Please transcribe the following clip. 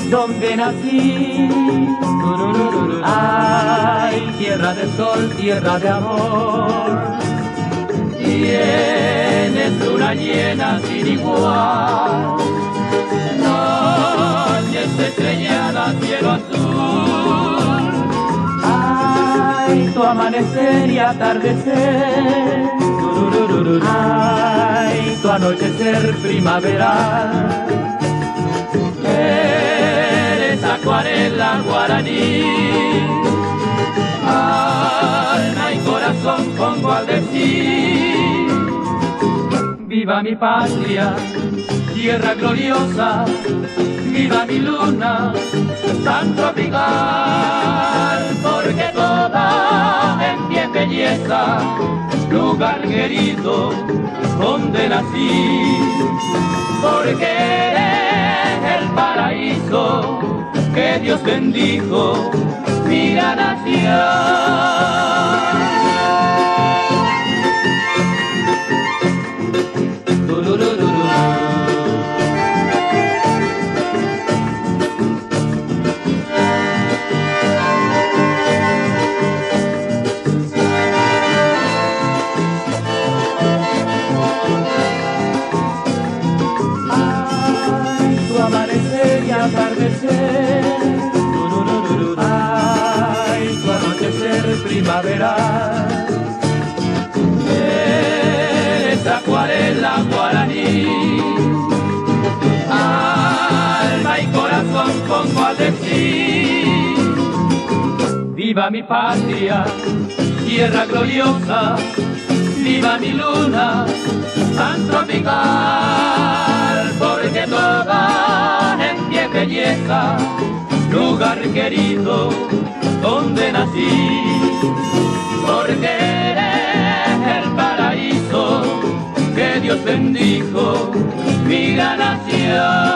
donde nací. Ay, tierra de sol, tierra de amor. Tienes luna llena sin igual, noches estrelladas, cielo azul. Ay, tu amanecer y atardecer. Ay, tu anochecer primaveral. Eres acuarela guaraní, alma y corazón pongo al decir. Viva mi patria, tierra gloriosa, viva mi luna tan tropical, porque toda en pie belleza, lugar querido donde nací, porque eres el paraíso que Dios bendijo mi gran nación. Amanecer y atardecer, ay, tu anochecer primaveral. Eres acuarela guaraní, alma y corazón pongo a decir. Viva mi patria, tierra gloriosa, viva mi luna tan tropical, porque toda en pie belleza, lugar querido donde nací, porque eres el paraíso que Dios bendijo mi gran nación.